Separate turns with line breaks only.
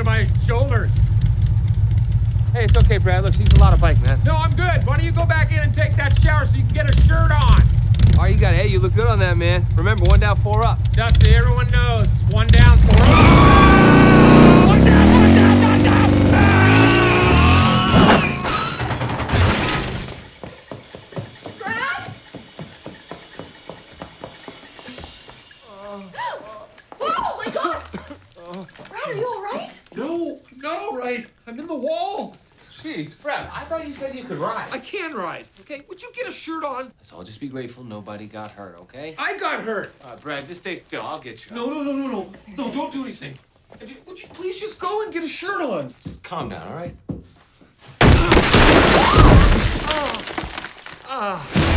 my shoulders.
Hey, it's okay, Brad. Look, she's a lot of bike, man.
No, I'm good. Why don't you go back in and take that shower so you can get a shirt on?
All right, you got it. Hey, you look good on that, man. Remember, 1 down, 4 up.
Just so everyone knows, it's 1 down, 4 up. Ah! 1 down, 1 down, 1 down!
Brad? Oh my God! Brad, are you all right?
No, not all right. I'm in the wall.
Jeez, Brad, I thought you said you could ride.
I can ride. Okay, would you get a shirt on?
So I'll just be grateful nobody got hurt, okay?
I got hurt.
Brad, just stay still. I'll get you.
No, no, don't do anything. Would you please just go and get a shirt on?
Just calm down, all right?
Ah.